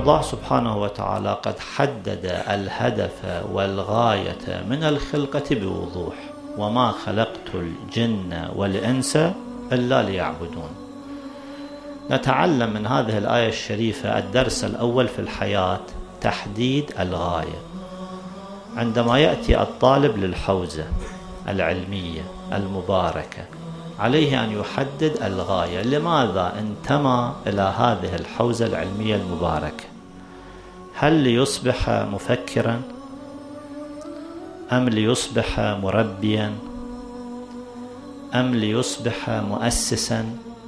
الله سبحانه وتعالى قد حدد الهدف والغاية من الخلقة بوضوح: وما خلقت الجن والإنس إلا ليعبدون. نتعلم من هذه الآية الشريفة الدرس الأول في الحياة: تحديد الغاية. عندما يأتي الطالب للحوزة العلمية المباركة عليه أن يحدد الغاية. لماذا انتمى إلى هذه الحوزة العلمية المباركة؟ هل ليصبح مفكرا، أم ليصبح مربيا، أم ليصبح مؤسسا،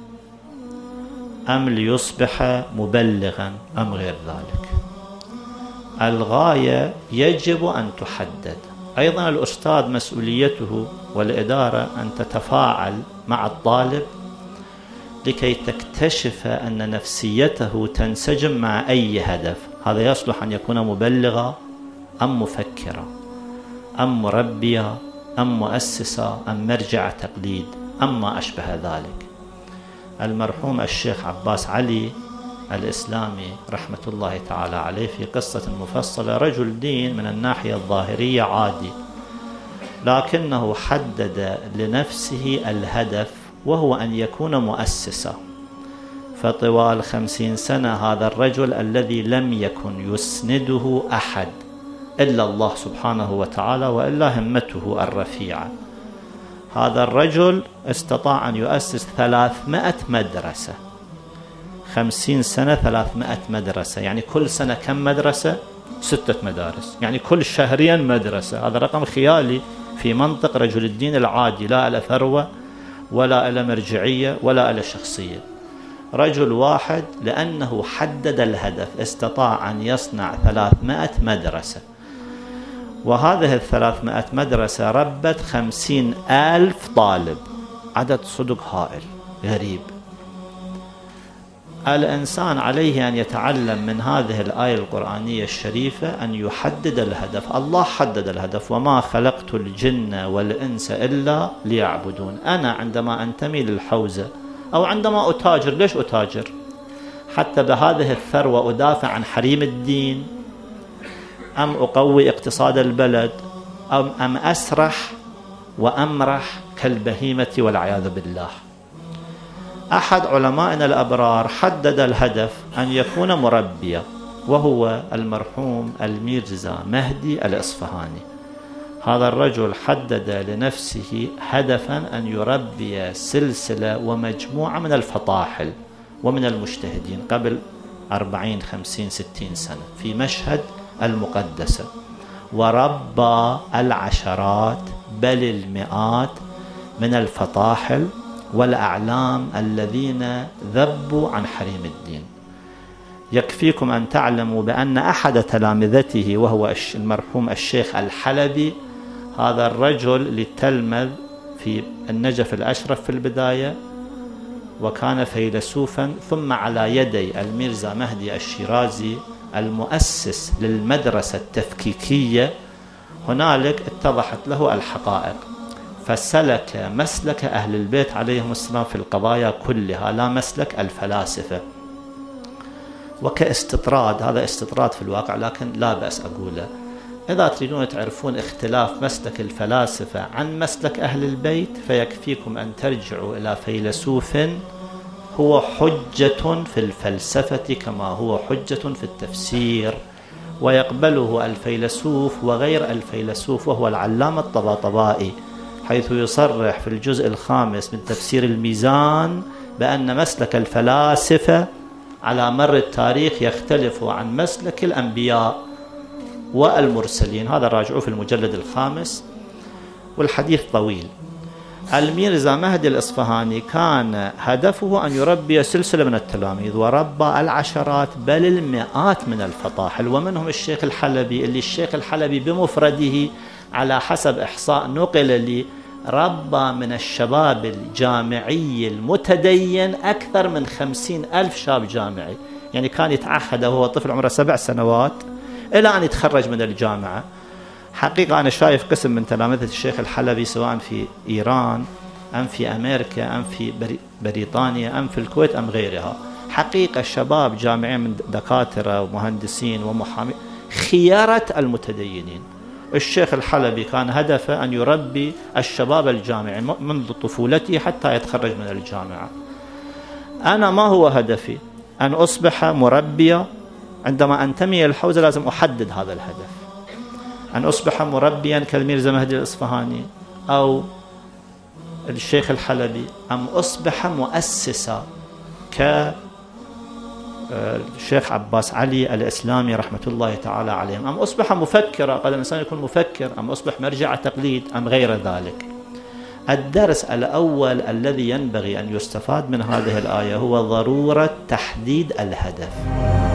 أم ليصبح مبلغا، أم غير ذلك؟ الغاية يجب أن تحدد. أيضا الأستاذ مسؤوليته والإدارة أن تتفاعل مع الطالب لكي تكتشف أن نفسيته تنسجم مع أي هدف. هذا يصلح أن يكون مبلغا، أم مفكرا، أم مربيا، أم مؤسسا، أم مرجع تقليد، أم ما أشبه ذلك. المرحوم الشيخ عباس علي الإسلامي رحمة الله تعالى عليه في قصة مفصلة رجل دين من الناحية الظاهرية عادي، لكنه حدد لنفسه الهدف وهو أن يكون مؤسسا. فطوال 50 سنة هذا الرجل الذي لم يكن يسنده أحد إلا الله سبحانه وتعالى وإلا همته الرفيعة، هذا الرجل استطاع أن يؤسس 300 مدرسة. 50 سنة 300 مدرسة، يعني كل سنة كم مدرسة؟ 6 مدارس، يعني كل شهرين مدرسة. هذا رقم خيالي في منطق رجل الدين العادي، لا إلى ثروة ولا إلى مرجعية ولا إلى شخصية. رجل واحد لأنه حدد الهدف استطاع أن يصنع 300 مدرسة، وهذه 300 مدرسة ربت 50,000 طالب، عدد صدق هائل غريب. الإنسان عليه أن يتعلم من هذه الآية القرآنية الشريفة أن يحدد الهدف. الله حدد الهدف: وما خلقت الجن والإنس إلا ليعبدون. أنا عندما أنتمي للحوزة أو عندما أتاجر، ليش أتاجر؟ حتى بهذه الثروة أدافع عن حريم الدين، أم أقوي اقتصاد البلد، أم أسرح وأمرح كالبهيمة والعياذ بالله. أحد علمائنا الأبرار حدد الهدف أن يكون مربيا، وهو المرحوم الميرزا مهدي الإصفهاني. هذا الرجل حدد لنفسه هدفا أن يربي سلسلة ومجموعة من الفطاحل ومن المجتهدين قبل 40 50 60 سنة في مشهد المقدسة، وربى العشرات بل المئات من الفطاحل والأعلام الذين ذبوا عن حريم الدين. يكفيكم أن تعلموا بأن أحد تلامذته وهو المرحوم الشيخ الحلبي، هذا الرجل لتلمذ في النجف الأشرف في البداية، وكان فيلسوفا، ثم على يدي الميرزا مهدي الشيرازي المؤسس للمدرسة التفكيكية هنالك اتضحت له الحقائق، فسلك مسلك أهل البيت عليهم السلام في القضايا كلها، لا مسلك الفلاسفة. وكاستطراد، هذا استطراد في الواقع لكن لا بأس أقوله، إذا تريدون تعرفون اختلاف مسلك الفلاسفة عن مسلك أهل البيت فيكفيكم أن ترجعوا إلى فيلسوف هو حجة في الفلسفة كما هو حجة في التفسير، ويقبله الفيلسوف وغير الفيلسوف، وهو العلامة الطباطبائي، حيث يصرح في الجزء 5 من تفسير الميزان بأن مسلك الفلاسفة على مر التاريخ يختلف عن مسلك الأنبياء والمرسلين. هذا راجعوه في المجلد 5، والحديث طويل. الميرزا مهدي الإصفهاني كان هدفه أن يربي سلسلة من التلاميذ، وربى العشرات بل المئات من الفطاحل، ومنهم الشيخ الحلبي، اللي الشيخ الحلبي بمفرده على حسب إحصاء نقل لي ربى من الشباب الجامعي المتدين أكثر من 50,000 شاب جامعي. يعني كان يتعهد وهو طفل عمره 7 سنوات إلى أن يتخرج من الجامعة. حقيقة أنا شايف قسم من تلامذة الشيخ الحلبي سواء في إيران أم في أمريكا أم في بريطانيا أم في الكويت أم غيرها، حقيقة الشباب جامعين من دكاترة ومهندسين ومحامين خيارة المتدينين. الشيخ الحلبي كان هدفه أن يربي الشباب الجامعي منذ طفولته حتى يتخرج من الجامعة. أنا ما هو هدفي؟ أن أصبح مربيا. عندما أنتمي للحوزة لازم أحدد هذا الهدف، أن أصبح مربيا كالميرزا مهدي الإصفهاني أو الشيخ الحلبي، أم أصبح مؤسسا كالشيخ عباس علي الإسلامي رحمة الله تعالى عليهم، أم أصبح مفكرا، قد الإنسان يكون مفكر، أم أصبح مرجع تقليد، أم غير ذلك. الدرس الأول الذي ينبغي أن يستفاد من هذه الآية هو ضرورة تحديد الهدف.